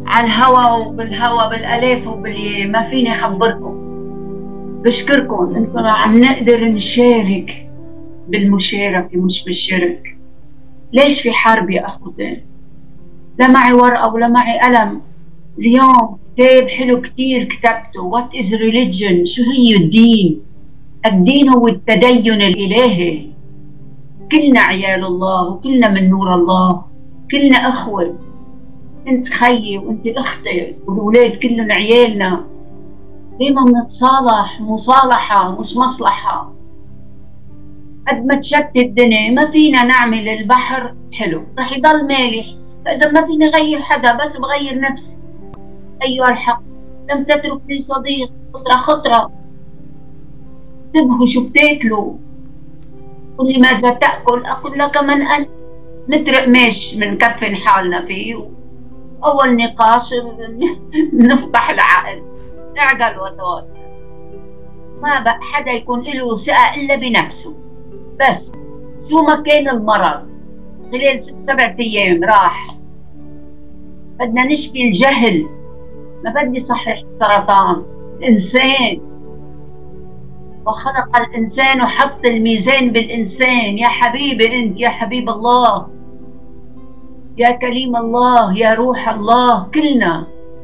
على الهوا وبالهوا بالالاف وبالياء، ما فيني اخبركم. بشكركم انكم عم نقدر نشارك بالمشاركة مش بالشرك. ليش في حرب يا اخوتي؟ لا معي ورقة ولا معي قلم. اليوم كتاب حلو كتير كتبته، What is religion؟ شو هي الدين؟ الدين هو التدين الإلهي. كلنا عيال الله وكلنا من نور الله، كلنا أخوة. انت خيي وانت اختي والولاد كلهم عيالنا. دايما بنتصالح، مصالحة مش مصلحة. قد ما تشتت الدنيا ما فينا نعمل البحر حلو، رح يضل مالح. فإذا ما فيني غير حدا بس بغير نفسي. أيها الحق، لم تترك لي صديق خطرة خطرة. انتبهوا شو بتاكلوا. قل لي ماذا تأكل أقول لك من أنت. نترك ماش بنكفن حالنا فيه. أول نقاش نفتح العقل، اعقل وتوكل. ما بقى حدا يكون له ثقة إلا بنفسه بس. شو ما كان المرض خلال 6-7 أيام راح. بدنا نشفي الجهل، ما بدي صحح السرطان. الإنسان وخلق الإنسان وحط الميزان بالإنسان. يا حبيبي أنت، يا حبيب الله، يا كليم الله، يا روح الله، كلنا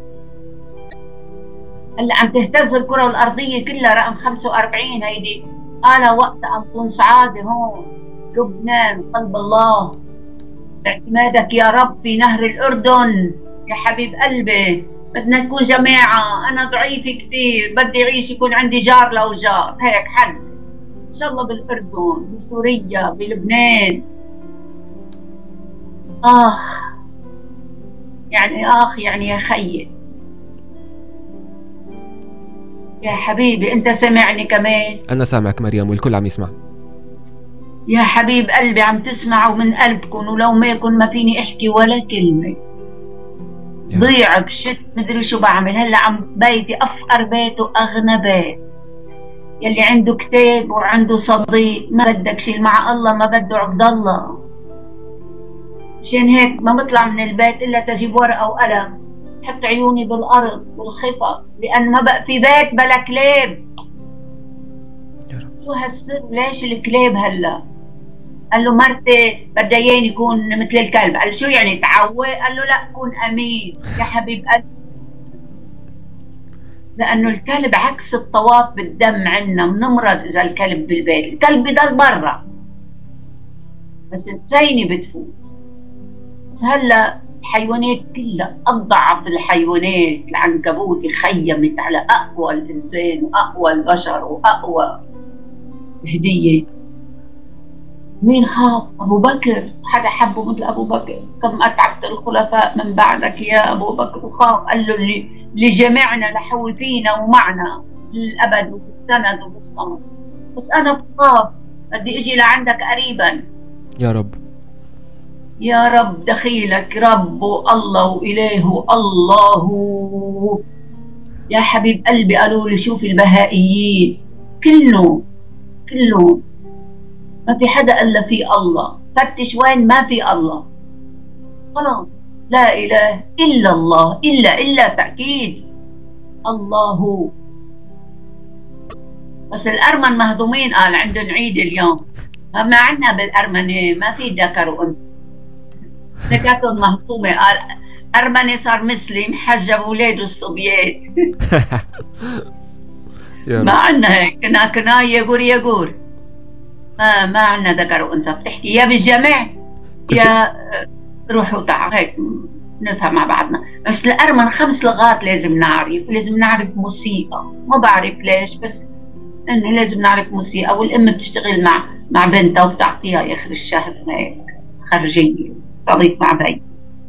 هلا عم تهتز الكرة الأرضية كلها. رقم 45 هيدي قال وقت أن تنصعد هون لبنان قلب الله. باعتمادك يا رب في نهر الأردن. يا حبيب قلبي بدنا نكون جماعة. أنا ضعيفة كثير، بدي أعيش يكون عندي جار لو جار هيك حد. إن شاء الله بالأردن، بسوريا، بلبنان. يعني يا خيي. يا حبيبي أنت سمعني كمان؟ أنا سامعك مريم والكل عم يسمع. يا حبيب قلبي عم تسمعوا من قلبكم، ولو ما يكون ما فيني أحكي ولا كلمة. ضيع بشت مدري شو بعمل. هلا عم بيتي أفقر بيت وأغنى بيت. يلي عنده كتاب وعنده صديق ما بدك شيء مع الله، ما بده عبد الله. مشان هيك ما بطلع من البيت إلا تجيب ورقة وقلم، حط عيوني بالأرض بالخطط، لأن ما بقى في بيت بلا كلاب. شو هالسر؟ ليش الكلاب هلا؟ قال له مرتي بدها اياني يكون مثل الكلب. قال شو يعني تعوق؟ قال له لا كون امين. يا حبيب قلبي، لانه الكلب عكس الطواف بالدم. عنا بنمرض اذا الكلب بالبيت، الكلب بضل برا بس التسيني بتفوت. بس هلا الحيوانات كلها اضعف الحيوانات. العنكبوت خيمت على اقوى الانسان واقوى البشر واقوى هديه. مين خاف؟ أبو بكر. حدا حبه مثل أبو بكر؟ كم أتعبت الخلفاء من بعدك يا أبو بكر. وخاف قال له اللي جمعنا لحول فينا ومعنا للأبد وبالسند وبالصمد. بس أنا بخاف، بدي أجي لعندك قريبا. يا رب يا رب دخيلك رب الله وإله الله. يا حبيب قلبي قالوا لي شوف البهائيين كله ما في حدا إلا في الله. فتش وين ما في الله. خلاص لا إله إلا الله. إلا تأكيد الله. بس الأرمن مهضومين. قال عندهم عيد اليوم. ما عنا بالأرمنة ما في ذكر وأنثى. ذكرتهم مهضومة. قال أرمني صار مسلم حجب أولاده الصبيات. ما عنا هيك. كنا يقور ما عنا ذكر وانثى. بتحكي يا بالجمع يا روحوا تعال هيك نفهم مع بعضنا. بس الأرمن 5 لغات لازم نعرف موسيقى. ما بعرف ليش بس انه لازم نعرف موسيقى. والام بتشتغل مع بنتها وبتعطيها اخر الشهر هيك خرجيه صديق مع بي.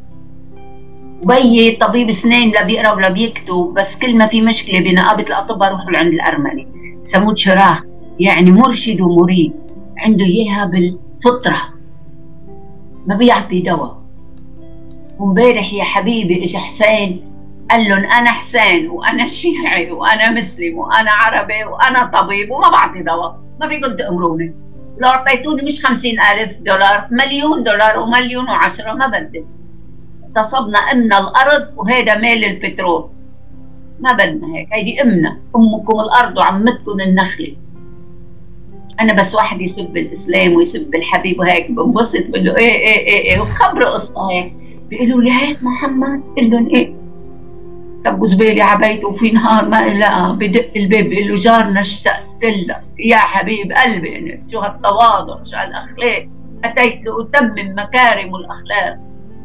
وبي طبيب اسنان لا بيقرا ولا بيكتب. بس كل ما في مشكله بنقابه الاطباء روحوا لعند الارمني. سموه شراخ، يعني مرشد ومريد. عنده اياها بالفطره، ما بيعطي دواء. ومبارح يا حبيبي اجى حسين قال لهم انا حسين وانا شيعي وانا مسلم وانا عربي وانا طبيب وما بعطي دواء. ما فيكم تامروني. لو اعطيتوني مش $50,000 $1,000,000 $1,000,000 و1,010,000 ما بدي. اغتصبنا امنا الارض وهيدا مال البترول. ما بدنا هيك، هيدي امنا، امكم الارض وعمتكم النخله. انا بس واحد يسب الاسلام ويسب الحبيب وهيك بنبسط، بقول له ايه وخبره قصه هيك. بيقولوا لي هيك محمد؟ قل لهم ايه؟ طب زبالي عبيته وفي نهار ما لقى بدق الباب بيقول له جارنا اشتقت لك يا حبيب قلبي. انت شو هالتواضع، شو هالاخلاق، اتيت لاتمم مكارم الاخلاق.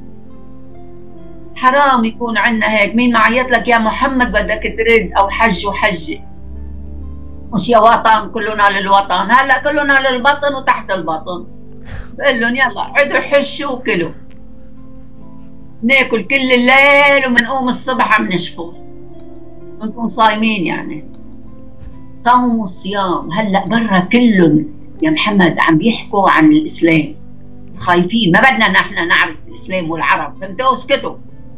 حرام يكون عندنا هيك. مين معيط لك يا محمد بدك ترد او حج وحجه، مش يا وطن كلنا للوطن. هلا كلنا للبطن وتحت البطن. بقول لهم يلا عدوا حشوا وكلوا، ناكل كل الليل ومنقوم الصبح عم نشفط ونكون صايمين. يعني صوم وصيام. هلا برا كلهم يا محمد عم بيحكوا عن الاسلام، خايفين، ما بدنا نحن نعرف الاسلام والعرب، فهمتوا؟ اسكتوا.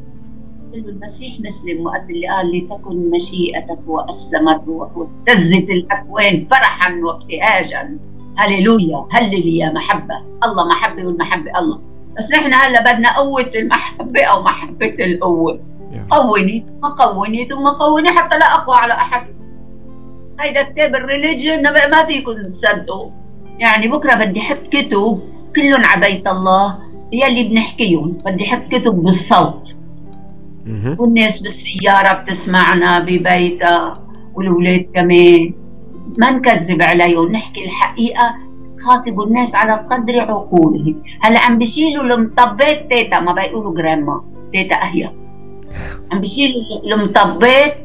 المسيح مسلم وقت اللي قال لتكن مشيئتك واسلمت واهتزت الاكوان فرحا وابتهاجا. هللويا هللويا. محبه الله، محبه والمحبه الله. بس نحن هلا بدنا قوه المحبه او محبه القوه. قوني ثم قوني ثم قوني حتى لا اقوى على احد. هيدا كتاب الريليجن ما فيكم تصدقوا. يعني بكره بدي احط كتب كلهم على بيت الله يلي بنحكيهم، بدي احط كتب بالصوت والناس بالسيارة بتسمعنا ببيتها والولاد كمان. ما نكذب عليهم، نحكي الحقيقة، خاطبوا الناس على قدر عقولهم. هلا عم بيشيلوا المطبات تيتا، ما بيقولوا جراما، تيتا أهيا. عم بيشيلوا المطبات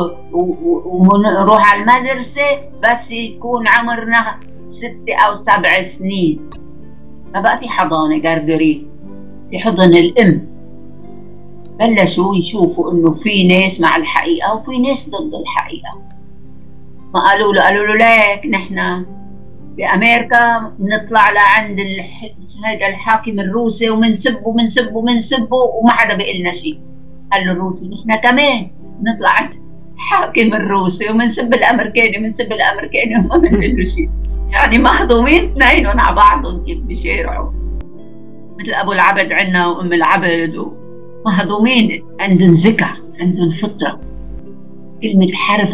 ونروح على المدرسة بس يكون عمرنا 6 أو 7 سنين. ما بقى في حضانة جرجري، في حضن الأم. بلشوا يشوفوا انه في ناس مع الحقيقة وفي ناس ضد الحقيقة. ما قالوا له ليك نحن بأمريكا بنطلع لعند هذا الحاكم الروسي ومنسبه وما حدا بيقول لنا شيء. قال له الروسي نحن كمان نطلع عند الحاكم الروسي ومنسب الامريكاني وما بنقول له شيء. يعني مهضومين اثنينهم على بعضهم كيف بشارعوا، مثل ابو العبد عنا وام العبد مهضومين. عندهم ذكر، عندهم فطرة. كلمة حرف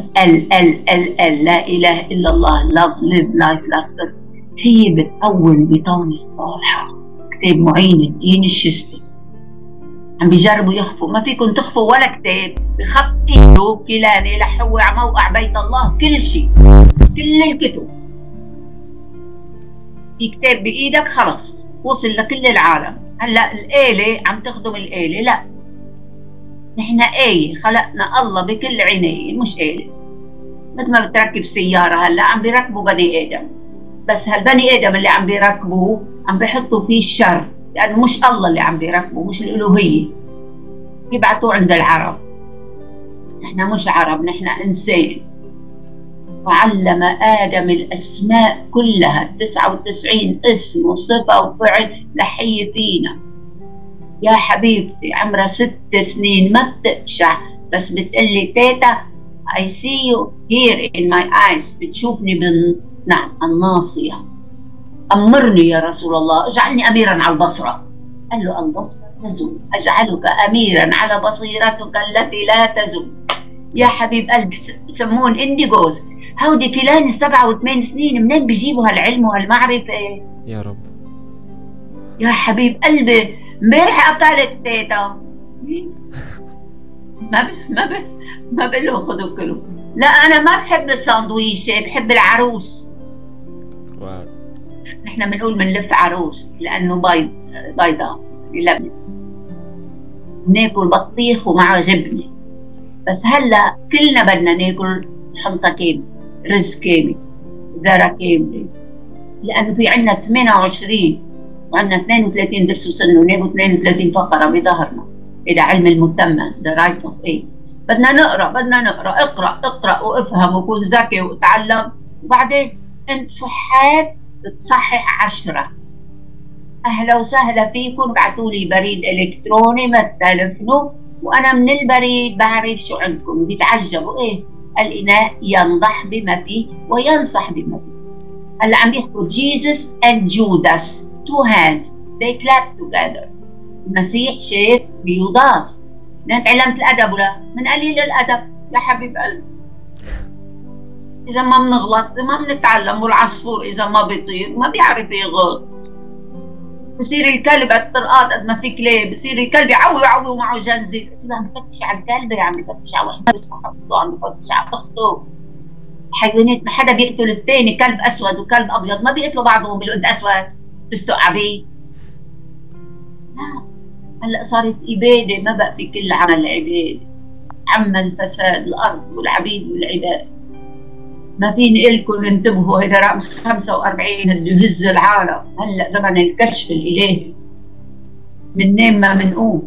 ال لا إله إلا الله love live life laughter هي بتقوم بطانة الصالحة. كتاب معين الدين الشستي عم بيجربوا يخفوا، ما فيكم تخفوا ولا كتاب. بخط ايده كيلاني لحوي على موقع بيت الله كل شيء، كل الكتب. في كتاب بإيدك خلص وصل لكل العالم. هلا الآلة عم تخدم الآلة، لا نحن آية خلقنا الله بكل عناية، مش آلة. مثل ما بتركب سيارة هلا عم بيركبوا بني آدم، بس هالبني آدم اللي عم بيركبوه عم بيحطوا فيه الشر، لأنه مش الله اللي عم بيركبه، مش الألوهية. بيبعتوه عند العرب. نحن مش عرب، نحن إنسان. وعلم آدم الأسماء كلها 99 اسم وصفة وفعل لحي فينا. يا حبيبتي عمرها 6 سنين ما بتقشع، بس بتقلي تيتا I see you here in my eyes. بتشوفني نعم الناصية. أمرني يا رسول الله، اجعلني أميرا على البصرة. قال له البصرة تزول، أجعلك أميرا على بصيرتك التي لا تزول. يا حبيب قلبي سمون انديجوز. هودي كيلان 7 و8 سنين منين بيجيبوا هالعلم وهالمعرفة؟ يا رب. يا حبيب قلبي امبارح أكلت تيتا. ما بقول خذوا كلوا. لا أنا ما بحب الساندويشة، بحب العروس. نحن بنقول بنلف عروس لأنه بيضة لبنة. بناكل بطيخ ومعه جبنة. بس هلا كلنا بدنا ناكل حنطة كاملة، رز كامل، ذرة كاملة، لأنه في عنا 28 وعنا 32 درس وسن وناكل 32 فقرة بظهرنا. إذا علم المتمم the right of A. بدنا نقرأ. اقرأ وافهم وكون ذكي وتعلم. وبعدين انت صحات بتصحح 10. أهلا وسهلا فيكم. ابعتولي بريد إلكتروني ما تلفنوا، وأنا من البريد بعرف شو عندكم. بيتعجبوا إيه؟ الإناء ينضح بما فيه وينصح بما فيه. هلا عم بيحكوا Jesus and Judas two hands they clap together. المسيح شاف بيوضاس. من تعلمت الادب ولا من قليل الادب يا حبيب قلبي. اذا ما بنغلط ما بنتعلم، والعصفور اذا ما بيطير ما بيعرف يغلط. بصير الكلب على الطرقات قد ما في كلاب، بصير الكلب يعوي معه جنزير. قلت له عم بفتش على الكلب، عم بفتش على وحده صاحبته، عم بفتش على اخته. الحيوانات ما حدا بيقتل الثاني، كلب اسود وكلب ابيض ما بيقتلوا بعضهم. بيقولوا انت اسود بستق عبيد. لا، هلا صارت اباده، ما بقى في كل عمل عباده، عم الفساد الارض والعبيد والعباد. ما فيني لكم انتبهوا، هيدا رقم 45 اللي يهز العالم. هلا زمن الكشف الالهي، بننام ما بنقوم.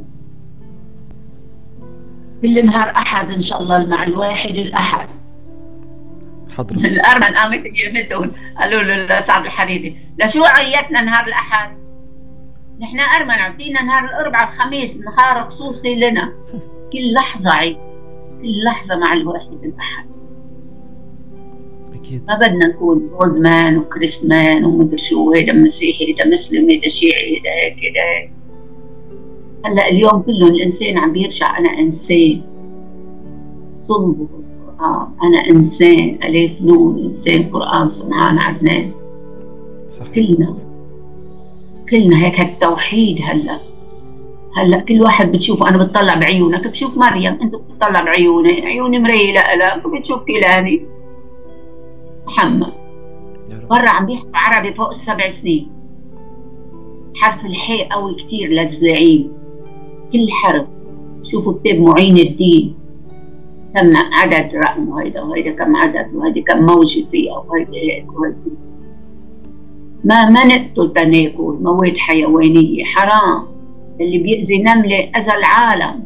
كل نهار احد ان شاء الله مع الواحد الاحد. حضرة الارمن قامت قيمتهم قالوا له لسعد الحريري لشو عيتنا نهار الاحد؟ نحن ارمن عطينا نهار الاربعاء الخميس نهار خصوصي لنا. كل لحظه عيد، كل لحظه مع الواحد الاحد. أكيد. ما بدنا نكون اولد مان وكريستمان ومدري شو، هيدا مسيحي هيدا مسلم هيدا شيعي هيدا هيك هيدا هيك. هلا اليوم كله الانسان عم بيرجع انا انسان، صلبه القران، انا انسان الف نون، انسان قران سمعان عدنان. صحيح. كلنا هيك التوحيد. هلا كل واحد بتشوفه. انا بتطلع بعيونك بشوف مريم، انت بتطلع بعيوني، عيوني مرايه لك وبتشوف كيلاني محمد. برا عم بيحكوا عربي فوق ال7 سنين. حرف الحاء قوي كتير للزعيم، كل حرف. شوفوا كتاب معين الدين كم عدد رقم، وهيدا وهيدا كم عدد، وهيدا كم موجة فيها، وهيدا هيك وهيدا. ما نقتل تناكل مواد حيوانية، حرام. اللي بيأذي نملة أذى العالم.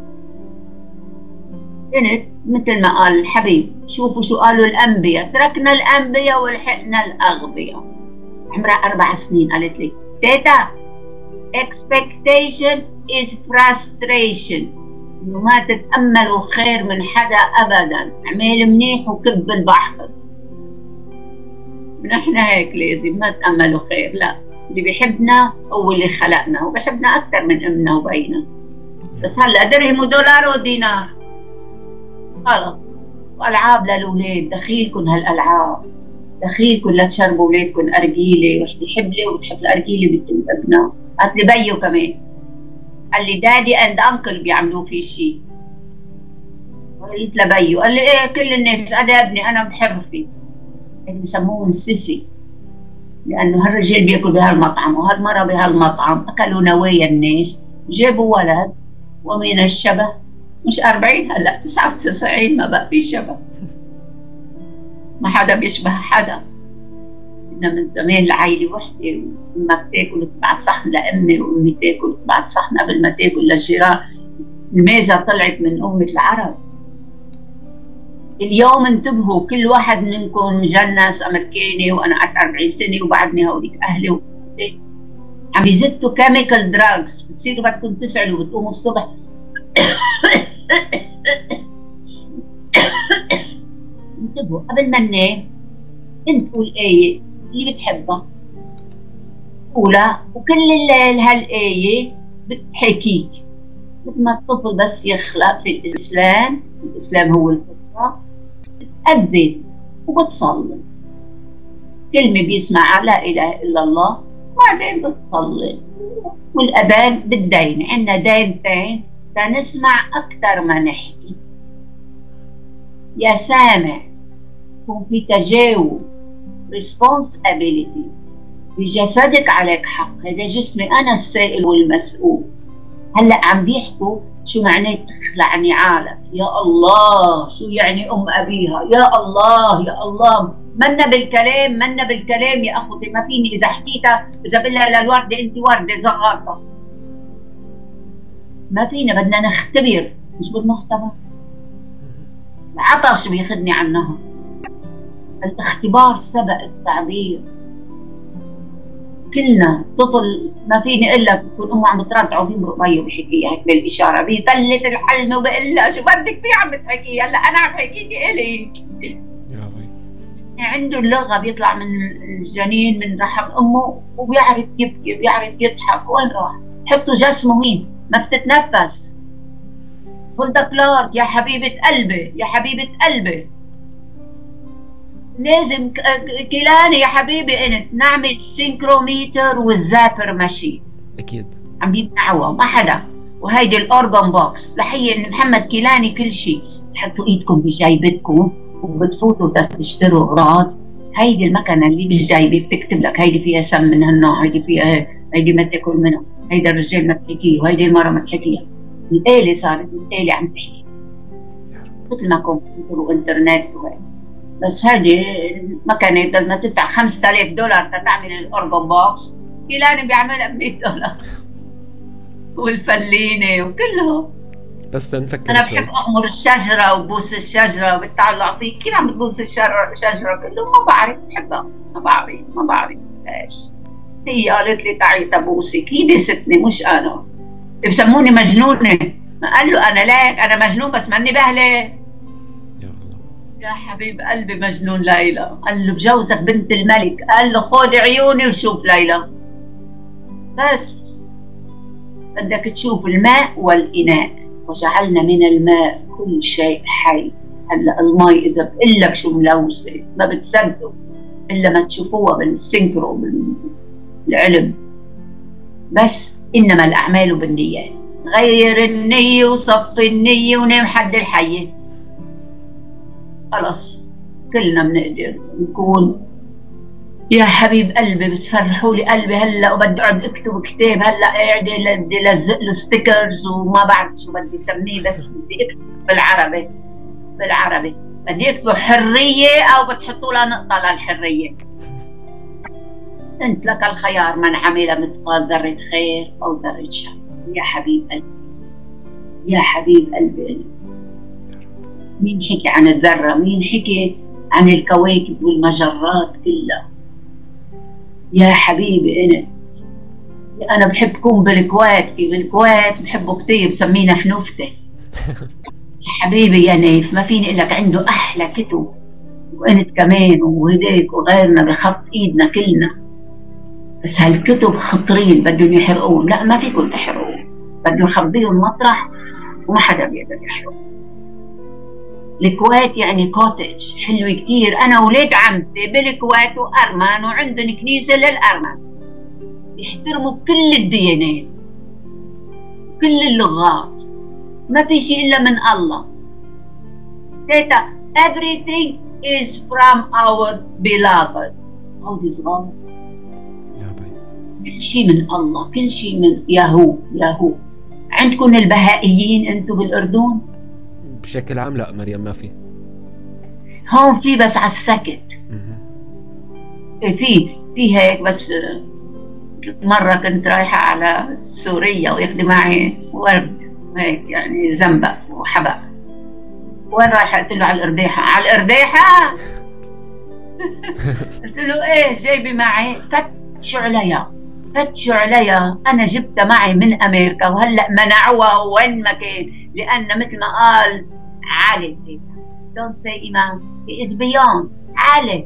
كنت مثل ما قال الحبيب، شوفوا شو قالوا الأنبياء، تركنا الأنبياء ولحقنا الأغبياء. عمرها 4 سنين قالت لي تيتا expectation is frustration، إنه ما تتأملوا خير من حدا أبدا، اعمل منيح وكب البحر. نحن هيك لازم ما تأملوا خير، لا، اللي بيحبنا هو اللي خلقنا وبيحبنا أكثر من أمنا وبينا. بس هلا درهم ودولار ودينار خلص. والعاب للأولاد، دخيلكم هالألعاب، دخيلكم لا تشربوا أولادكم أرجيلة، وحدة حبلة وبتحب الأرجيلة بنت ابنها. قالت لي بيو كمان، قال لي دادي أند أنكل بيعملوا فيه شيء. قلت له بيو، قال لي إيه كل الناس، أنا ابني أنا بحب فيه. بسموه سيسي، لأنه هالرجال بياكل بهالمطعم وهالمرة بهالمطعم، أكلوا نوايا الناس، جابوا ولد ومن الشبه مش 40 هلا 99 ما بقى في شبه. ما حدا بيشبه حدا. إنه من زمان العائلة وحدة، وأمك تاكل تبعت صحن لأمي، وأمي تاكل تبعت صحن قبل ما تاكل للجيران. الميزة طلعت من أمة العرب. اليوم انتبهوا، كل واحد منكم مجنس امريكاني، وانا قعدت 40 سنه وبعدني هوديك اهلي عم يزتوا كيميكال دراجز، بتصيروا بدكم تسعلوا بتقوموا الصبح انتبهوا قبل ما ننام انت قول آية اللي بتحبها قولها، وكل الليل هالآية بتحكيك. مثل ما الطفل بس يخلق في الإسلام هو الفطرة، بتأذن وبتصلي كلمة بيسمع لا إله إلا الله، وبعدين بتصلي. والأذان بالدين، عندنا دينتين تنسمع أكثر ما نحكي. يا سامع يكون في تجاوب، responsibility، بجسدك عليك حق، هذا جسمي أنا السائل والمسؤول. هلأ عم بيحكوا شو معناه تخلع نعالك، يا الله شو يعني أم أبيها، يا الله يا الله. منا بالكلام يا أخوتي، ما فيني إذا حكيتها إذا بقولها للوردة أنت وردة زغارطة، ما فينا، بدنا نختبر مش بالمختبر. العطش بياخدني عنها، الاختبار سبق التعبير. كلنا طفل ما فيني اقول لك بكون امه عم بترضعه بيمرق ميه وبيحكيها هيك بالاشاره، بيثلث الحلم وبقول لها شو بدك فيه عم بتحكي، هلا انا عم حكيكي الك. عنده اللغه بيطلع من الجنين من رحم امه وبيعرف يبكي بيعرف يضحك. وين راح؟ حطوا جسمه هين، ما بتتنفس. هولدا كلارك يا حبيبة قلبي، يا حبيبة قلبي، لازم كيلاني يا حبيبي انت نعمل سينكروميتر والزابر ماشي اكيد عم يمنعوها ما حدا. وهيدي الاورجن بوكس لحي محمد كيلاني كل شيء. تحطوا ايدكم بجيبتكم وبتفوتوا تشتروا اغراض. هيدي المكنه اللي بالجيبه بتكتب لك هيدي فيها سم من هالنوع، هيدي فيها هيدي ما تاكل منها، هيدا الرجال ما تحكيه وهيدي المره ما تحكيها. الآلة صارت الآلة عم تحكي مثل ما كمبيوتر وانترنت وهيك. بس هذه المكنه بدنا تدفع $5000 تتعمل الاورجن بوكس، كيلاني بيعملها $100 والفلينه وكلهم. بس تنفكر انا شوي. بحب امر الشجره وبوس الشجره وبتعلق فيه. كيف عم بتبوس الشجره كله؟ ما بعرف، بحبها ما بعرف ليش. هي قالت لي تعي تبوسك، هي بستني مش انا. بسموني مجنونه. قال له انا ليك انا مجنون بس ماني بهله. يا الله يا حبيب قلبي مجنون ليلى. قال له بجوزك بنت الملك. قال له خذ عيوني وشوف ليلى. بس بدك تشوف الماء والإناء. وجعلنا من الماء كل شيء حي. هلا المي إذا بقول لك شو ملوثة ما بتصدقوا إلا ما تشوفوها بالسنكرو بالعلم. بس إنما الأعمال بالنيات. غير النية وصف النية ونام حد الحية. خلص كلنا بنقدر نكون. يا حبيب قلبي بتفرحوا لي قلبي هلا وبدي اقعد اكتب كتاب. هلا قاعده بدي لزق له ستيكرز وما بعرف شو بدي اسميه، بس بدي اكتب بالعربي بدي اكتب حريه او بتحطوا لها نقطه للحريه. انت لك الخيار من عمل مثقال ذره خير او ذره شر. يا حبيب قلبي يا حبيب قلبي. مين حكي عن الذره؟ مين حكي عن الكواكب والمجرات كلها؟ يا حبيبي أنا بحبكم بالكويت. بالكويت بحبوا كتير بسمينا فنوفتة. يا حبيبي يا نايف ما فيني إقول لك عنده أحلى كتب. وأنت كمان وهديك وغيرنا بخط إيدنا كلنا. بس هالكتب خطرين بدهم يحرقوهم. لا ما فيكم تحرقوهم، بدهم يخبيهم مطرح وما حدا بيقدر يحرقهم. الكويت يعني كوتج حلوة كتير. أنا ولاد عمتي بالكويت وأرمن وعندهم كنيسة للأرمن يحترموا كل الديانات كل اللغات. ما في شيء إلا من الله. تيتا everything is from our beloved. هودي صغار. يا بي كل شيء من الله، كل شيء من ياهو. عندكم البهائيين أنتم بالأردن؟ بشكل عام لا مريم ما في. هون في بس على السكت. في هيك بس. مرة كنت رايحة على سوريا وياخدي معي ورد هيك يعني زنبق وحبق. وين رايحة؟ قلت له على الأرديحة. على الأرديحة؟ قلت له ايه جايبي معي؟ فتشوا عليها. أنا جبتها معي من أمريكا وهلأ منعوها وين ما كان. لأن مثل ما قال علي don't say إمام he is beyond علي.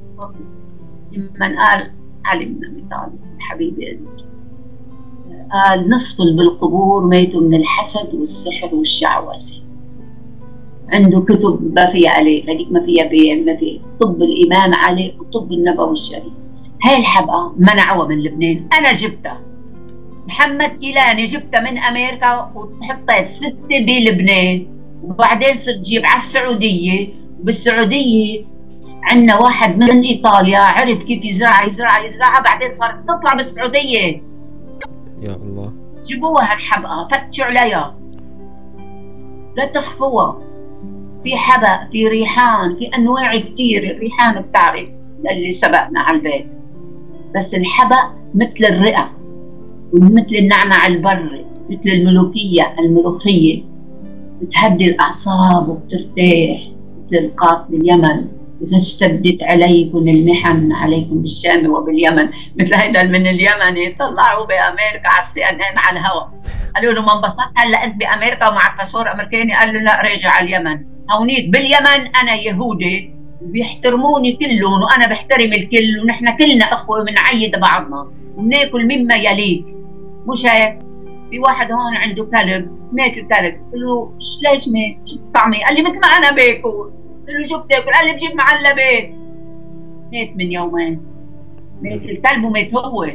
من قال علي بن أبي طالب حبيبي قال نصف بالقبور ميتوا من الحسد والسحر والشعوذة. عنده كتب ما فيها عليه هذيك ما فيها بيع ما فيها. طب الإمام علي وطب النبوي الشريف. هاي الحبقة منعوها من لبنان. أنا جبتها محمد كيلاني جبتها من أمريكا وحطيت 6 بلبنان. وبعدين صرت جيب على السعودية. وبالسعودية عندنا واحد من إيطاليا عرف كيف يزرعها بعدين صارت تطلع بالسعودية. يا الله جيبوها هالحبقة فتشوا عليها لا تخفوها. في حبق في ريحان في أنواع كتير. الريحان بتعرف اللي سبقنا على البيت. بس الحبق مثل الرئة ومثل النعنع البري مثل الملوخية بتهدي الأعصاب وبترتاح. مثل القاط باليمن إذا اشتدت عليكم المحن عليكم بالشام وباليمن. مثل هيدا من اليمن طلعوا بأمريكا على CNN على الهواء. قالوا له ما انبسطت هلا أنت بأمريكا ومعك باسبور أمريكاني؟ قال له لا راجع على اليمن. هونيك باليمن أنا يهودي بيحترموني كلهم وأنا بحترم الكل ونحن كلنا أخوة بنعيد بعضنا وبناكل مما يليك. مش هيك؟ في واحد هون عنده كلب، مات الكلب، قلت له ليش مات؟ شو طعمي؟ قال لي مثل ما انا باكل. قلت له شو بتاكل؟ قال لي بجيب معلبات. مات من يومين، مات الكلب ومات هو.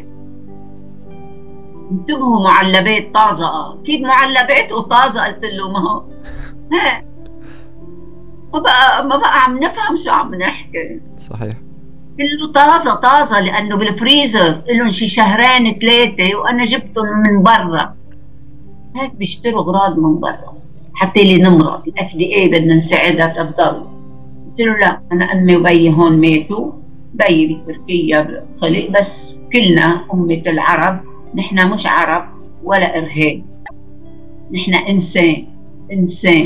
انتبهوا، معلبات طازة. كيف معلبات وطازة؟ قلت له ما هو ما بقى عم نفهم شو عم نحكي. صحيح. كله طازة طازة، لأنه بالفريزر لهم شي شهرين 3 وأنا جبتهم من برا. هيك بيشتروا أغراض من برا حتى لي نمرض. الFDA بدنا نساعدها تفضل. قلت له لا، أنا أمي وبيي هون ماتوا، بيي بتركيا خلق، بس كلنا أمة العرب، نحن مش عرب ولا إرهاب، نحن إنسان. إنسان.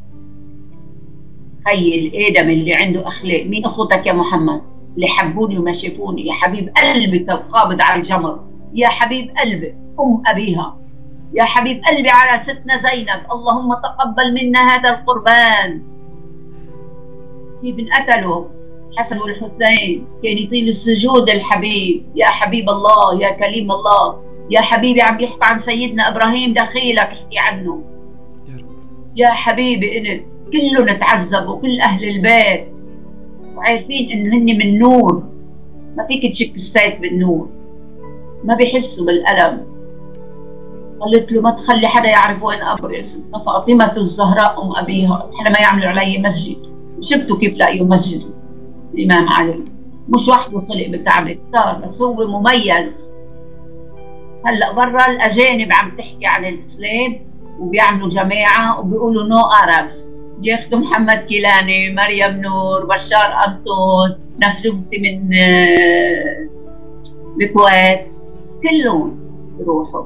خيي الآدم اللي عنده أخلاق. مين أخوتك يا محمد اللي حبوني وما شافوني؟ يا حبيب قلبي قابض على الجمر، يا حبيب قلبي أم أبيها، يا حبيب قلبي على ستنا زينب، اللهم تقبل منا هذا القربان. كيف انقتلوا حسن والحسين؟ كان يطيل السجود الحبيب. يا حبيب الله، يا كليم الله، يا حبيبي عم يحكي عن سيدنا إبراهيم، دخيلك احكي عنه. يا حبيبي انت كلهم تعذبوا، كل أهل البيت، وعارفين إن هن من نور. ما فيك تشك السيف بالنور، ما بيحسوا بالألم. قالت له ما تخلي حدا يعرف وين قبري، فاطمة الزهراء أم أبيها، حلما يعملوا علي مسجد. شفتوا كيف لقيوا مسجد الإمام علي؟ مش وحده خلق بكعبة كتار، بس هو مميز. هلا برا الأجانب عم تحكي عن الإسلام وبيعملوا جماعة وبيقولوا نو أرابس، ياخذوا محمد كيلاني، مريم نور، بشار أنطون، نفلوتي من الكويت، كلهم يروحوا.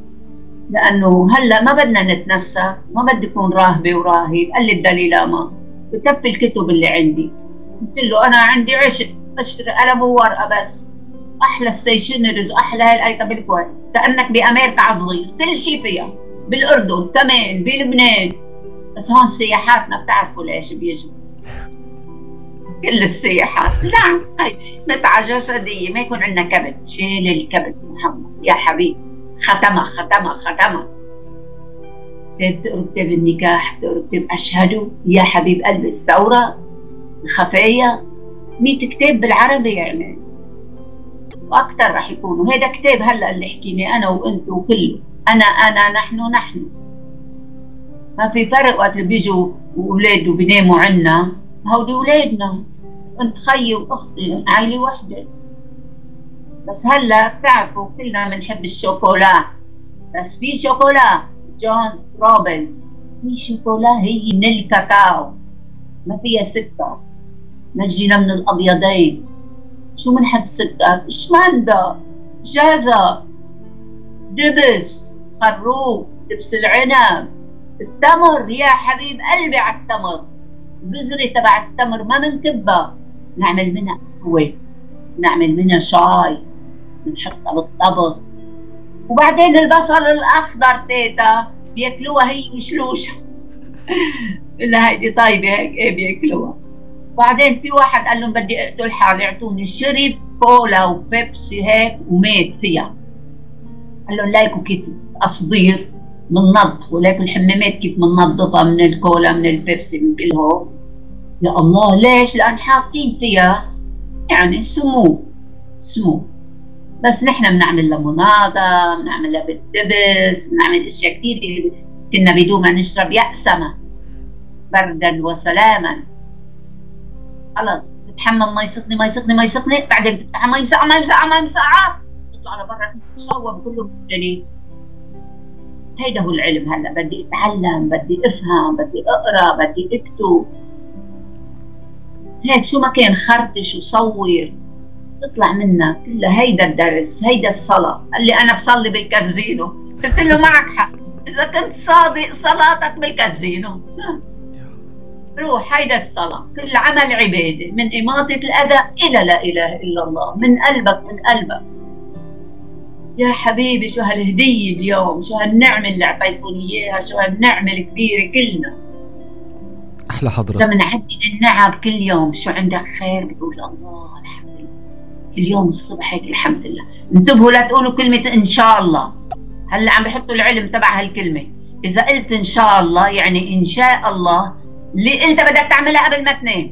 لأنه هلا ما بدنا نتنسى، ما بدي أكون راهبة وراهب. قال لي الدليل ما بكفي الكتب اللي عندي. قلت له أنا عندي عشق، بشتري قلم وورقة بس، أحلى ستيشنريز، أحلى هالأيطة بالكويت، كأنك بأمريكا على صغير، كل شيء فيها، بالأردن كمان، بلبنان. بس هون سياحاتنا بتعرفوا ليش بيجوا كل السياحات. لا، هي متعة جسدية، ما يكون عندنا كبت. شيل الكبت محمد يا حبيبي، ختمها ختمها ختمها. تقروا كتاب النكاح، تقروا كتاب أشهد يا حبيب قلبي، الثورة، الخفايا، 100 كتاب بالعربي يعني، وأكثر رح يكونوا. هذا كتاب هلا اللي حكيني أنا وأنت وكله، أنا نحن. ما في فرق وقت اللي بيجوا وأولاد وبيناموا عنا، هودي أولادنا، أنت خيي وأختي، عائلة وحدة. بس هلا بتعرفوا كلنا بنحب الشوكولا، بس في شوكولا جون روبنز، في شوكولا هي من الكاكاو، ما فيها سكر، نجينا من الأبيضين. شو من حد سكر؟ شمندة، جازة، دبس، خروب، دبس العنب، التمر. يا حبيب قلبي على التمر، البذرة تبع التمر ما منكبها، نعمل منها قهوة، نعمل منها شاي، بنحطها بالطبخ. وبعدين البصل الأخضر تيتا بياكلوها هي مشلوشة إلا هيدي طيبة هيك، إيه بياكلوها. بعدين في واحد قال لهم بدي أقتل حالي، اعطوني. شرب كولا وبيبسي هيك ومات فيها. قال لهم لايكوا كيف القصدير بننظف، ولكن الحمامات كيف بننظفها من الكولا من البيبسي من كل هون. يا الله، ليش؟ لأن حاطين فيها يعني سموم. بس نحن بنعمل ليمونادا، بنعملها بالدبس، بنعمل اشياء كثير كنا بدون ما نشرب يأسمة بردا وسلاما. خلص بتحمم ما يسقني، بعدين بتفتح مي مسقعة، تطلع لبرا تشوب كله بالجليد. هيدا هو العلم. هلا بدي اتعلم، بدي افهم، بدي اقرا، بدي اكتب. هيك شو ما كان خرطش وصور تطلع منا كلها. هيدا الدرس، هيدا الصلاة. قال لي أنا بصلي بالكازينو. قلت له معك حق، إذا كنت صادق صلاتك بالكازينو. روح، هيدا الصلاة، كل عمل عبادة، من إماطة الأذى إلى لا إله إلا الله، من قلبك من قلبك. يا حبيبي شو هالهدية اليوم، شو هالنعمة اللي أعطيتوني إياها، شو هالنعمة الكبيرة. كلنا أحلى حضرة. إذا بنعدد النعم كل يوم، شو عندك خير بتقول الله الحمد لله. اليوم الصبح هيك الحمد لله. انتبهوا لا تقولوا كلمة إن شاء الله، هلا عم بحطوا العلم تبع هالكلمه. اذا قلت ان شاء الله يعني ان شاء الله اللي انت بدك تعملها قبل ما تنام،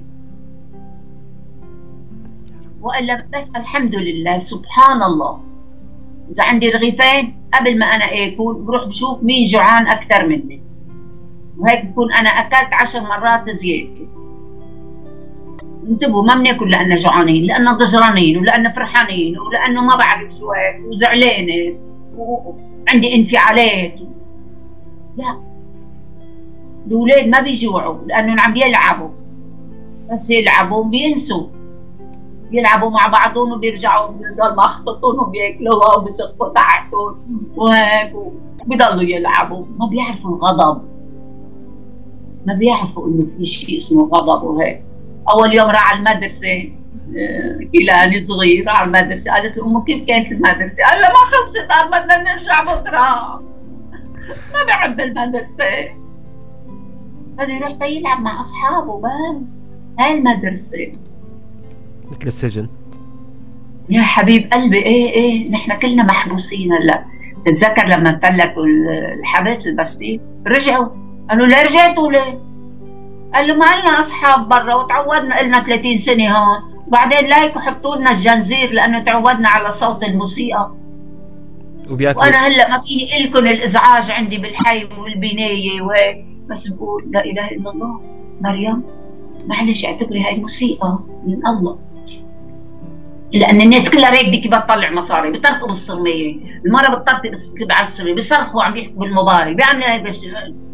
والا بس الحمد لله سبحان الله. اذا عندي رغيفين قبل ما انا اكل بروح بشوف مين جوعان اكثر مني، وهيك بكون انا اكلت 10 مرات زياده. انتبهوا، ما بناكل لأننا جوعانين، لأننا ضجرانين ولأننا فرحانين ولأنه ما بعرف شو هيك وزعلانة وعندي انفعالات. لا، الأولاد ما بيجوعوا لأنهم عم يلعبوا، بس يلعبوا بينسوا، يلعبوا مع بعضهم وبيرجعوا بضل مخططون وبياكلوها وبيسقوا تحتهم وهيك وبيضلوا يلعبوا. ما بيعرفوا الغضب، ما بيعرفوا إنه في شيء اسمه غضب وهيك. أول يوم راح على المدرسة كيلاني صغير راح على المدرسة، قالت له أمه كيف كانت المدرسة؟ قال لها ما خلصت، قال بدنا نرجع بكرة. ما بحب المدرسة. بده يروح يلعب مع أصحابه بس. هاي المدرسة مثل السجن يا حبيب قلبي. إيه نحن كلنا محبوسين. هلا تتذكر لما فلتوا الحبس البستيل رجعوا قالوا ليه رجعتوا ليه؟ قال له ما لنا اصحاب برا وتعودنا لنا 30 سنه هون، وبعدين لايك وحطوا لنا الجنزير لانه تعودنا على صوت الموسيقى. وانا هلا ما فيني الكم الازعاج عندي بالحي والبنايه وهيك، بس بقول لا اله الا الله. مريم معلش اعتبري هاي موسيقى من الله، لان الناس كلها ريك بتطلع مصاري، بيطرقوا بالصرميه، المره بتطرقي على الصرميه، بيصرخوا عم يحكوا بالموبايل، بيعملوا هيك بس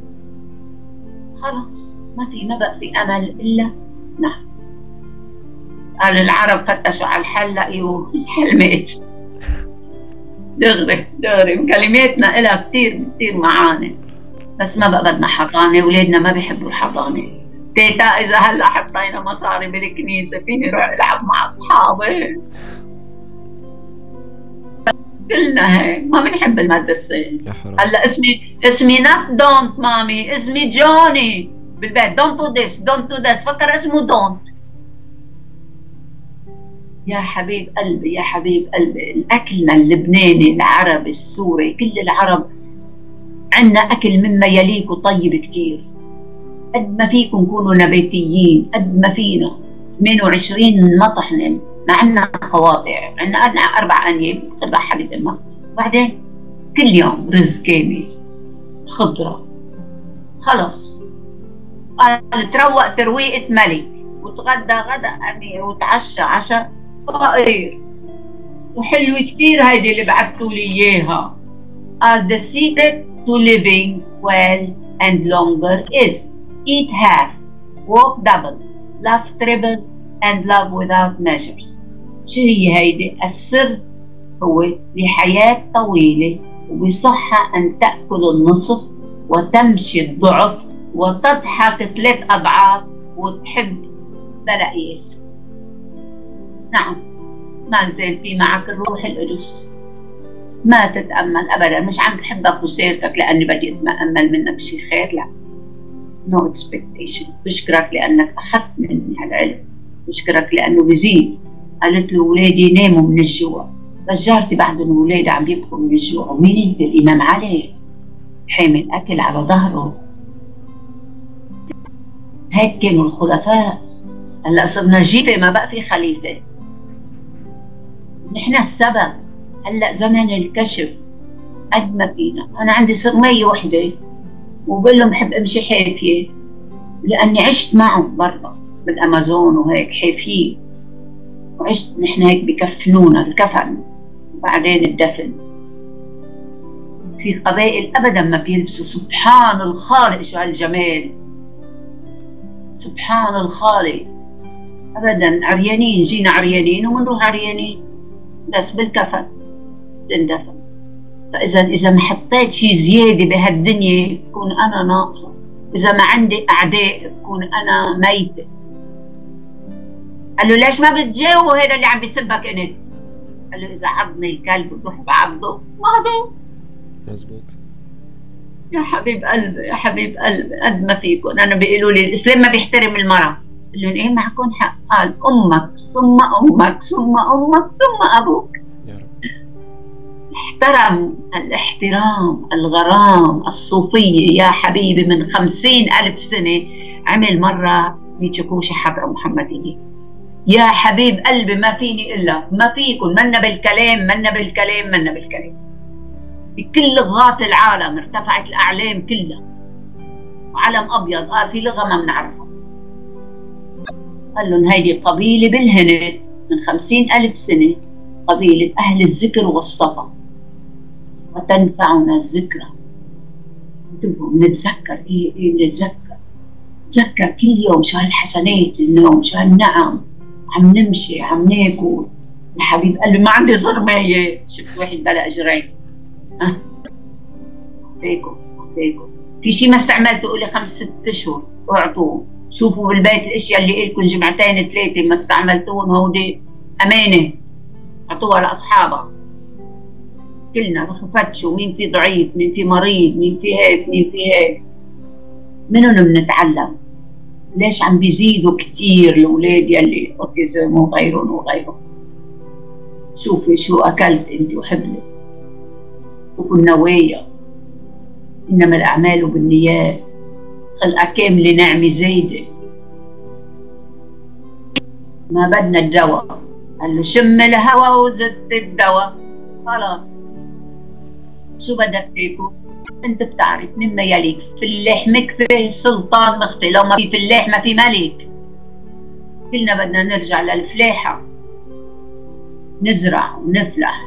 خلص ما بقى في امل الا نحن. قال العرب فتشوا على الحل لقيوا الحل مات. دغري كلماتنا إلها كثير معاني، بس ما بقى بدنا حضانه، اولادنا ما بيحبوا الحضانه. تيتا اذا هلا حطينا مصاري بالكنيسه فيني اروح العب مع اصحابي. كلنا هيك ما بنحب المدرسه. هلا اسمي نات دونت مامي، اسمي جوني بالبيت. دونت دو ذس فكر اسمه دونت. يا حبيب قلبي يا حبيب قلبي، الاكلنا اللبناني العربي السوري كل العرب عندنا اكل مما يليق وطيب كثير. قد ما فيكم كونوا نباتيين قد ما فينا 28 مطحنه، ما عندنا قواطع، عندنا 4 انياب تبع حبيب الماء، وبعدين كل يوم رز كامل خضره. خلص قال تروق ترويقه ملك وتغدى غدا امير وتعشى عشاء فقير. وحلوه كثير هيدي اللي بعثتوا لي اياها. The secret to living well and longer is eat half, walk double, laugh triple and love without measures. شو هي هيدي؟ السر هو لحياة طويلة وبصحة أن تأكل النصف وتمشي الضعف وتضحك 3 أضعاف وتحب بلا قياس. نعم، ما زال في معك الروح القدس. ما تتأمل أبدا، مش عم بحبك وسيرتك لأني بدي أتأمل منك شي خير، لا. No expectation. بشكرك لأنك أخذت مني هالعلم، بشكرك لأنه بزيد. قالت له ولادي ناموا من الجوع، بس جارتي بعدهم ولادي عم يبكوا من الجوع. ومين انت؟ الإمام علي حامل أكل على ظهره. هيك كانوا الخلفاء. هلا صرنا جيبه ما بقى في خليفة، نحن السبب. هلا زمن الكشف قد ما فينا. أنا عندي صرمية وحدة وبقول لهم بحب امشي حافيه لاني عشت معه برا بالامازون وهيك حافيه، وعشت نحن هيك بكفنونا الكفن وبعدين الدفن. في قبائل ابدا ما بيلبسوا. سبحان الخالق شو هالجمال، سبحان الخالق. ابدا عريانين، جينا عريانين وبنروح عريانين بس بالكفن تندفن. فإذا ما حطيت شيء زيادة بهالدنيا بكون أنا ناقصة. إذا ما عندي أعداء بكون أنا ميتة. قال له ليش ما بتجاوب هذا اللي عم بيسبك أنت؟ قال له إذا عضني الكلب بروح بعضه. مهضوم. مزبوط. يا حبيب قلبي يا حبيب قلبي، قد ما فيكم. أنا بيقولوا لي الإسلام ما بيحترم المرأة. قال لهم إيه معكم حق. قال أمك ثم أمك ثم أمك ثم أبوك. احترم الاحترام الغرام الصوفية يا حبيبي من 50,000 سنة. عمل مرة ميتشكوشي حضرة محمدية. يا حبيب قلبي ما فيني إلا ما فيكم منا بالكلام منا بالكلام منا بالكلام. بكل لغات العالم ارتفعت الأعلام كلها، علم أبيض قال في لغة ما بنعرفها. قال لهم هيدي قبيلة بالهند من 50,000 سنة، قبيلة أهل الذكر والصفا، وتنفعنا الذكرى. انتبهوا بنتذكر ايه نتذكر كل يوم شو هالحسنات اليوم، شو هالنعم، عم نمشي عم ناكل. الحبيب قال لي ما عندي صرمية، شفت واحد بلا اجرين. اعطيكم في شيء ما استعملته قولي 5-6 اشهر واعطوه. شوفوا بالبيت الاشياء اللي إلكم 2-3 ما استعملتوهم هودي امانه، اعطوها لاصحابها. كلنا روحوا فتشوا مين في ضعيف، مين في مريض، مين في هيك، مين في هيك. منهم بنتعلم. ليش عم بيزيدوا كثير الاولاد يلي اوتيزم وغيرهم. شوفي شو اكلت انت وحبلك، شوفوا النوايا، انما الاعمال بالنيات، خلقة كاملة نعمة زايدة. ما بدنا الدواء، قال له شم الهوى وزدت الدواء، خلاص شو بدك تاكل؟ انت بتعرف مما يليك، فلاح مكفي السلطان مخفي، لو ما في فلاح ما في ملك. كلنا بدنا نرجع للفلاحة، نزرع ونفلح.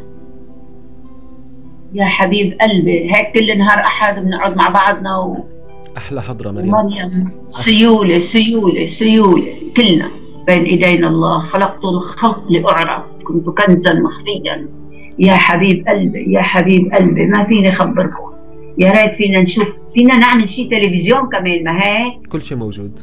يا حبيب قلبي هيك كل نهار أحد بنقعد مع بعضنا أحلى حضرة مريم. سيولة كلنا بين إيدينا الله. خلقت الخلق لأعرف، كنت كنزا مخفيا. يا حبيب قلبي ما فيني أخبركم. يا ريت فينا نشوف، فينا نعمل شيء تلفزيون كمان. ما هيك كل شيء موجود،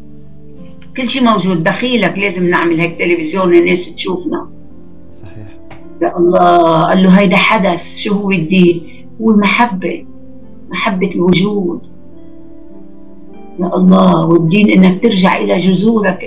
دخيلك لازم نعمل هيك تلفزيون الناس تشوفنا. صحيح. يا الله قال له هيدا حدث. شو هو الدين؟ هو المحبة، محبة الوجود. يا الله، والدين انك ترجع الى جذورك.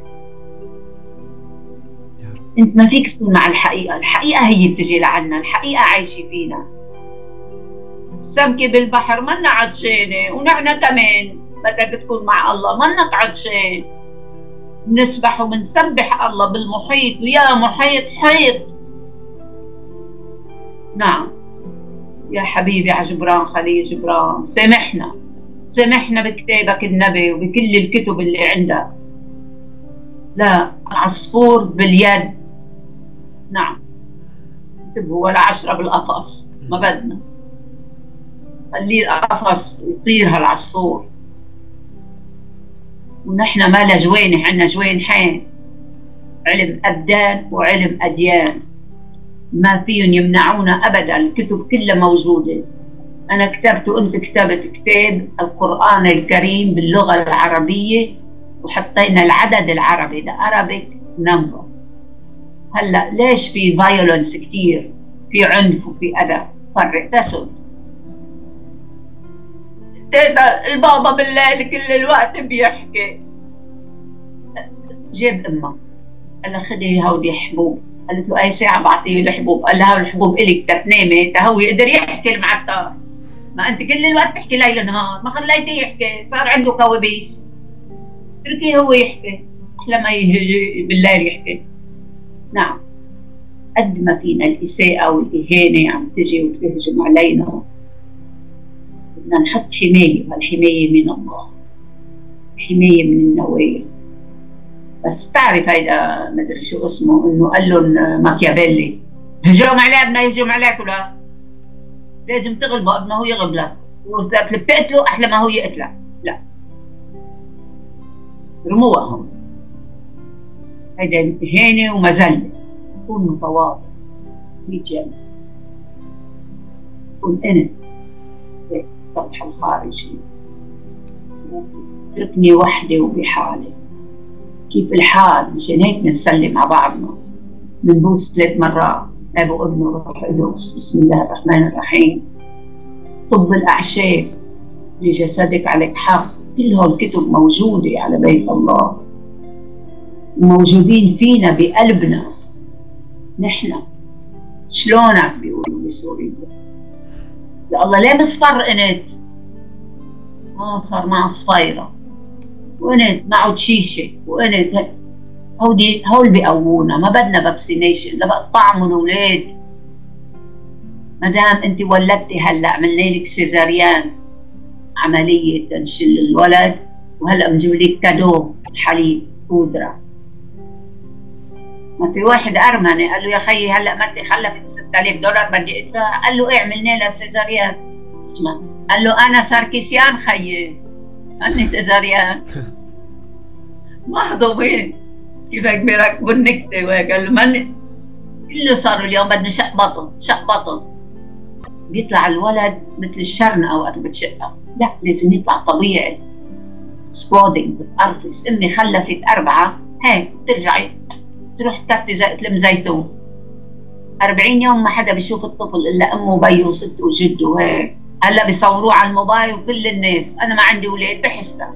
انت ما فيك تكون مع الحقيقة هي بتجي لعنا، الحقيقة عايشة فينا. السمكة بالبحر منا عطشانة، ونحن كمان بدك تكون مع الله منك عطشان. بنسبح وبنسبح الله بالمحيط، ويا محيط حيط. نعم يا حبيبي عجبران خليل جبران، سامحنا بكتابك النبي وبكل الكتب اللي عندك. لا عصفور باليد. نعم انتبهوا، ولا 10 بالقفص، ما بدنا. خليه القفص يطير هالعصفور. ونحن ما لا جوانح، عنا جوانحين، علم أبدان وعلم أديان. ما فيهم يمنعونا أبدا، الكتب كلها موجودة. أنا كتبت وأنت كتبت كتاب القرآن الكريم باللغة العربية، وحطينا العدد العربي، ده Arabic number. هلا ليش في فايولنس كتير، في عنف وفي أذى؟ فرق تسد. البابا بالليل كل الوقت بيحكي. جاب أمه قال لها خذي هودي حبوب. قالت له أي ساعة بعطيه الحبوب؟ قال لها الحبوب إلك تتنامي هو يقدر يحكي المعتار. ما أنت كل الوقت تحكي ليل نهار، ما خليتيه يحكي، صار عنده كوابيس. تركيه هو يحكي، أحلى ما يجي بالليل يحكي. نعم قد ما فينا الإساءة والإهانة عم تجي وتهجم علينا، بدنا نحط حماية، والحماية من الله، حماية من النوايا. بس تعرف هيدا مدري شو اسمه، انه قال لهم ماكيافيلي هجوم عليه بدنا يهجم عليك، ولا لازم تغلبه قبل ما هو يغلبك، واذا بتقتله احلى ما هو يقتلك. لا رموها هون، هيدا إهانة ومذلة. كون متواضع في جنة، كون أنا في السطح الخارجي، اتركني وحدي وبحالي. كيف الحال؟ مشان هيك بنسلم على بعضنا، بنبوس 3 مرات، أبو وابنه روح قدس. بسم الله الرحمن الرحيم. طب الأعشاب لجسدك عليك حق. كل هول الكتب موجودة على بيت الله، موجودين فينا بقلبنا. نحن شلونك بيقولوا بسوريا. يا الله ليه مصفر انت؟ صار معه صفيرة وانت معه شيشة وانت هول بيقوونا، ما بدنا فاكسينيشن لبقطعهم الاولاد. ما دام انت ولدتي هلا عملنا لك سيزاريان عملية تنشل الولد، وهلا بنجيب لك كادو حليب بودرة. ما في واحد ارمني قال له يا خيي هلا مرتي خلفت $6000 بدي ادفع، قال له ايه عملنا لها سيزاريان. اسمع قال له انا ساركيسيان خيي اني سيزاريان. مهضومين كيفك بيركبوا النكته وهيك. قال له من كله صاروا اليوم بدنا شق بطن شق بطن. بيطلع الولد مثل الشرنقه وقت بتشقها، لا لازم يطلع طبيعي سكوادنج بتقرفص. امي خلفت 4 هيك بترجعي تروح تكفي تلم زيتون. 40 يوم ما حدا بيشوف الطفل الا امه وبيه وسته وجده وهيك. هلا بيصوروه على الموبايل وكل الناس. انا ما عندي اولاد بحسها.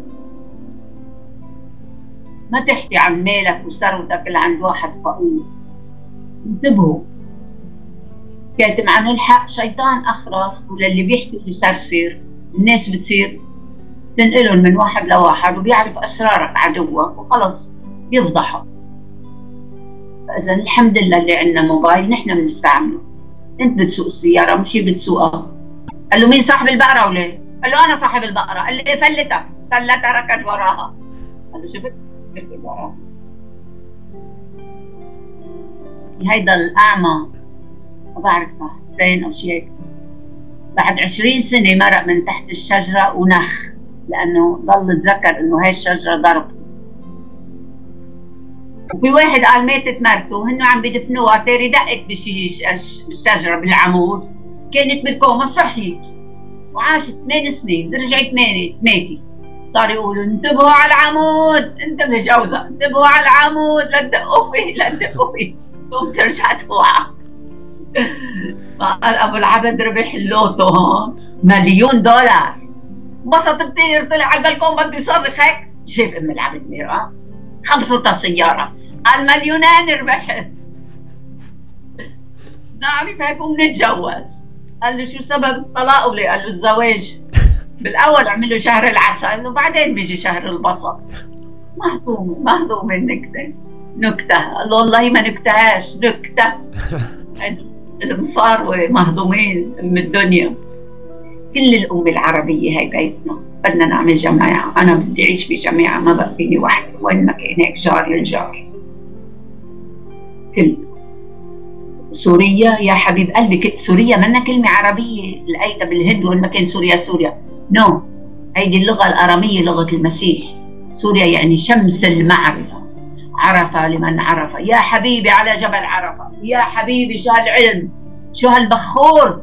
ما تحكي عن مالك وثروتك اللي عند واحد فقير. انتبهوا، كاتم عن الحق شيطان اخرس، وللي بيحكي في سرسير الناس بتصير تنقلهم من واحد لواحد، وبيعرف اسرارك عدوك وخلص يفضحك. فاذا الحمد لله اللي عندنا موبايل نحن بنستعمله. انت بتسوق السياره مش هي بتسوقها. قال له مين صاحب البقره وليه؟ قال له انا صاحب البقره. قال لي فلتها ركض وراها. قال له شفت وراها. هيدا الاعمى ما بعرفها حسين او شيء، بعد 20 سنه مرق من تحت الشجره ونخ، لانه ضل تذكر انه هاي الشجره ضربته. وفي واحد قال ماتت مرته وهن عم بدفنوها، تاري دقت بالشجره بالعمود، كانت بالكوما صحيت وعاشت 8 سنين، رجعت ماتت. صار يقولوا انتبهوا على العمود، انتبه جوزها انتبهوا على العمود لا تدقوا فيه لا تدقوا فيه، تقوم ترجع توقع. قال ابو العبد ربح اللوتو هون $1,000,000. انبسط كثير، طلع على البلكون بده يصرخ هيك، شاف ام العبد ميرا خبصتها سياره، قال $1,000,000 ربحت. نعرف هيك وبنتجوز. قال له شو سبب الطلاق وليه؟ قال له الزواج. بالاول عملوا شهر العسل وبعدين بيجي شهر البصل. مهضومه نكته. قال له والله ما نكتهاش نكته. المصار مهضومين من الدنيا. كل الأمة العربية هاي بيتنا، بدنا نعمل جماعة. أنا بدي أعيش بجماعة، ما بقى فيني وحدي، وين ما كان هيك جار الجار. كل سوريا يا حبيب قلبي، سوريا منا كلمة عربية لقيتها بالهند وين ما كان سوريا. نو، هيدي اللغة الآرامية لغة المسيح. سوريا يعني شمس المعرفة، عرفة لمن عرفة. يا حبيبي على جبل عرفة، يا حبيبي شو هالعلم، شو هالبخور،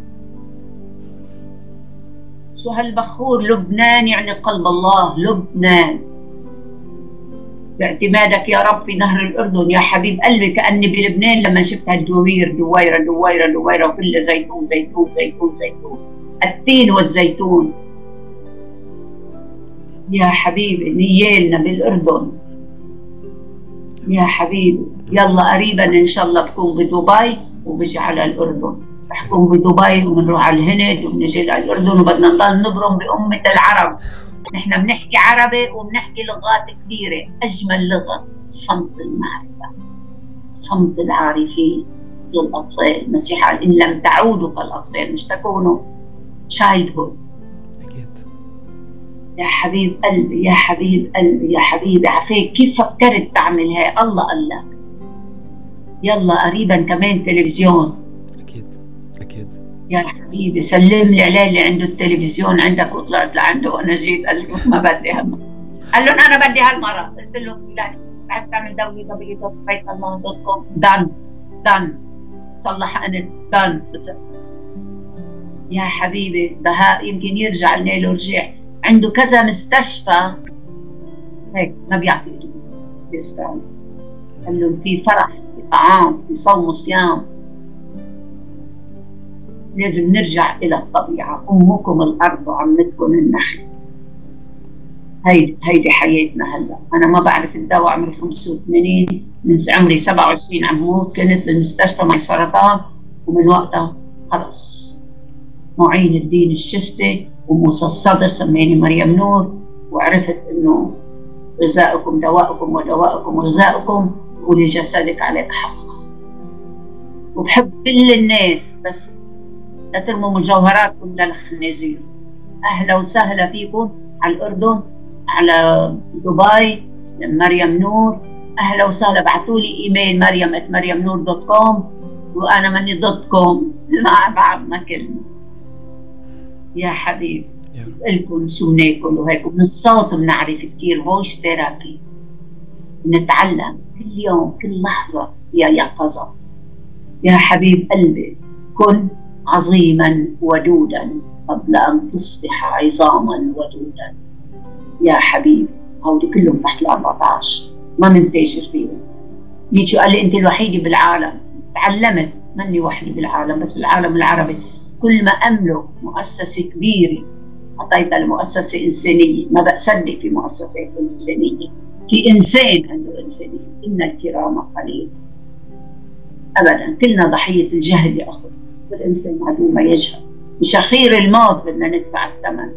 شو هالبخور. لبنان يعني قلب الله، لبنان باعتمادك يا رب في نهر الأردن. يا حبيب قلبي كأني بلبنان لما شفت هالدوير، دويرة وكلها زيتون زيتون زيتون زيتون، التين والزيتون. يا حبيبي نيالنا بالأردن يا حبيبي. يلا قريبا إن شاء الله بكون بدبي وبجي على الأردن. رح كون بدبي وبنروح على الهند وبنجي على الأردن، وبدنا نضل نبرم بأمة العرب. نحن بنحكي عربي وبنحكي لغات كثيرة. أجمل لغة صمت المعرفة، صمت العارفين للأطفال. المسيح قال إن لم تعودوا كالأطفال مش تكونوا childhood. يا حبيب قلبي يا حبيب قلبي يا حبيبي، عفيك كيف فكرت تعمل هاي؟ الله قال لك. يلا قريبا كمان تلفزيون. أكيد يا حبيبي سلم لي عليه اللي عنده التلفزيون عندك، وطلعت لعنده وأنا جيت قال لي ما بدي هالمرة. قال لهم أنا بدي هالمرة. قلت له لا، عم تعمل دولة بيت الله ضدكم. دن صلح أنا دن. يا حبيبي بهاء يمكن يرجع لنا له رجع، عنده كذا مستشفى هيك ما بيعطي بيستعمل. قال لهم في فرح، في طعام، في صوم وصيام. لازم نرجع إلى الطبيعة. أمكم الأرض وعمتكم النخل. هيدي حياتنا هلا. أنا ما بعرف الدواء، عمري 85، من عمري 27 عم موت. كنت بالمستشفى مع سرطان ومن وقتها خلص معين الدين الشستي وموسى الصدر سميني مريم نور، وعرفت انه غذاؤكم دوائكم ودوائكم غذاؤكم، ولجسدك عليك حق. وبحب كل الناس، بس لا ترموا مجوهراتكم للخنازير. اهلا وسهلا فيكم على الاردن، على دبي، مريم نور. اهلا وسهلا، ابعثوا لي ايميل مريم@مريمنور.com، وانا ماني دوت كوم مع بعضنا كلمه. يا حبيبي لكم شو ناكل وهيك، ومن الصوت بنعرف كثير، فويس ثيرابي. نتعلم كل يوم كل لحظه يا يقظه. يا حبيب قلبي كن عظيما ودودا قبل ان تصبح عظاما ودودا. يا حبيبي هودي كلهم تحت ال14 ما منتاجر فيهم. نيتشه قال لي انت الوحيده بالعالم. تعلمت مني وحده بالعالم، بس بالعالم العربي كل ما املك مؤسسه كبيره اعطيتها لمؤسسه انسانيه. ما بصدق في مؤسسات انسانيه، في انسان عنده انسانيه. ان الكرام قليل ابدا، كلنا ضحيه الجهل يا اخي، والانسان عدو ما يجهل. مش اخير الموت بدنا ندفع الثمن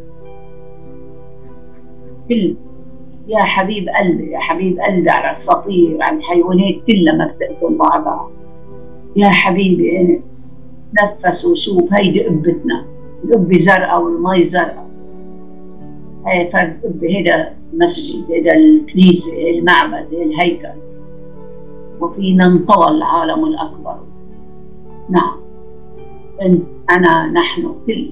كل. يا حبيب قلبي يا حبيب قلبي، على الصفير، على الحيوانات كلها ما بتقتل بعضها. يا حبيبي أنا نفس وشوف، هيدي قبتنا، القبة زرقاء والمي زرقاء. هاي فرد قبة، هيدا المسجد، هيدا الكنيسة، المعبد، الهيكل، وفينا انطوى العالم الأكبر. نعم أنت أنا نحن كل.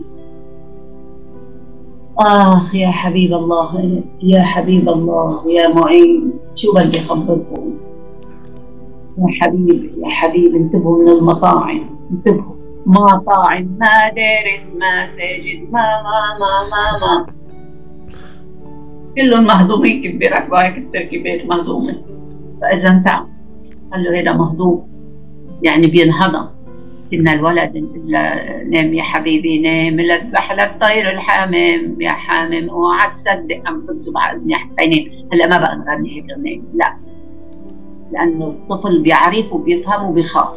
يا حبيب الله، يا حبيب الله، يا معين، شو بدي أخبركم. يا حبيبي يا حبيبي انتبهوا من المطاعم، انتبهوا. مطاعم، مدارس، مساجد، ما كلهم مهضومين. كيف بيركبوا هيك التركيبات مهضومة. فإذا انت قال له هذا مهضوم يعني بينهضم. كنا الولد نام يا حبيبي نام، لذبح لك طير الحمام يا حامم، اوعى تصدق عم تكذب على اذني حتى ينام. هلا ما بقى نغني هيك غنايم، لا، لانه الطفل بيعرف وبيفهم وبيخاف.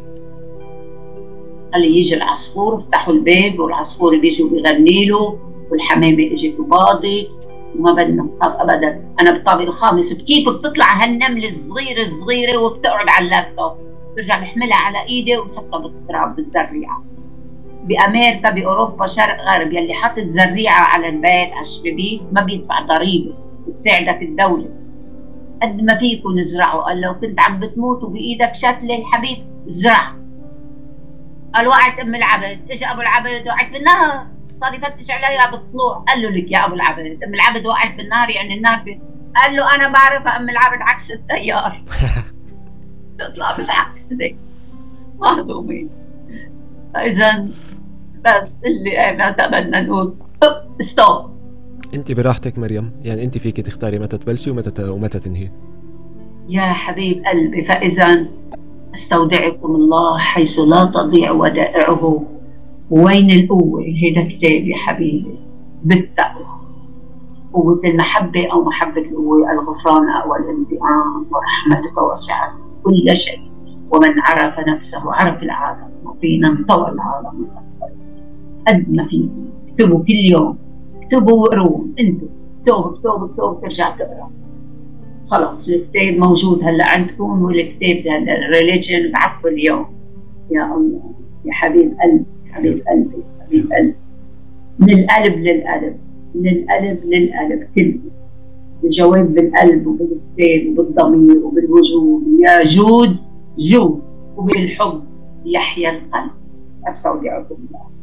خلي يجي العصفور، افتحوا الباب والعصفور بيجي وبيغني له، والحمامه اجت وباضي، وما بدنا نخاف ابدا. انا بالطابق الخامس بكيف بتطلع هالنمله الصغيره وبتقعد على اللابتوب، برجع بحملها على ايدي وبحطها بالتراب بالزريعه. بامريكا باوروبا شرق غرب، يلي حاطط زريعه على البيت على الشبابيك ما بيدفع ضريبه، بتساعدك الدوله. قد ما فيكم ازرعوا. قال لو كنت عم بتموت وبايدك شتله الحبيب ازرع. قال وقعت ام العبد، اجى ابو العبد وقعت بالنهر، صار يفتش عليها بالطلوع. قال له لك يا ابو العبد ام العبد وقعت بالنار، يعني النار قال له انا بعرفها ام العبد عكس التيار. تطلع بالعكس دي مهضومين. فاذا بس اللي احنا بدنا نقول ستوب. انت براحتك مريم، يعني انت فيك تختاري متى تبلشي ومتى تنهي. يا حبيب قلبي، فاذا استودعكم الله حيث لا تضيع ودائعه. وين القوة؟ هيدا كتاب يا حبيبي، بالتقوى. قوة المحبة أو محبة القوة، الغفران أو الانتقام، ورحمتك وسعت كل شيء. ومن عرف نفسه عرف العالم، وفينا انطوى العالم الأكبر. قد ما فيكم اكتبوا كل يوم، اكتبوا وقروا. انتوا اكتبوا ترجع تقرا. خلص الكتاب موجود هلا عندكم، والكتاب هلا الريليجن بعثوا اليوم. يا الله يا حبيب قلبي حبيب قلبي حبيب قلبي. من القلب للقلب، من القلب للقلب كله. الجواب بالقلب وبالكتاب وبالضمير وبالوجود. يا جود جود، وبالحب يحيا القلب. استودعكم الله.